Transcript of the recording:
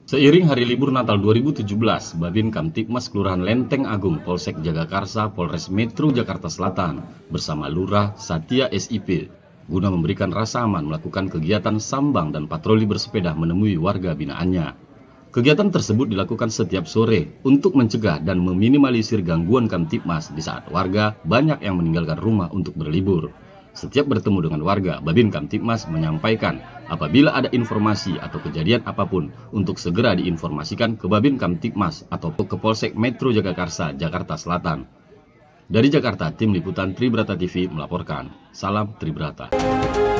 Seiring hari libur Natal 2017, Babin Kamtibmas Kelurahan Lenteng Agung Polsek Jagakarsa Polres Metro Jakarta Selatan bersama Lurah Satya SIP guna memberikan rasa aman melakukan kegiatan sambang dan patroli bersepeda menemui warga binaannya. Kegiatan tersebut dilakukan setiap sore untuk mencegah dan meminimalisir gangguan Kamtibmas di saat warga banyak yang meninggalkan rumah untuk berlibur. Setiap bertemu dengan warga, Babin Kamtibmas menyampaikan apabila ada informasi atau kejadian apapun untuk segera diinformasikan ke Babin Kamtibmas atau ke Polsek Metro Jagakarsa, Jakarta Selatan. Dari Jakarta, tim liputan Tribrata TV melaporkan. Salam Tribrata.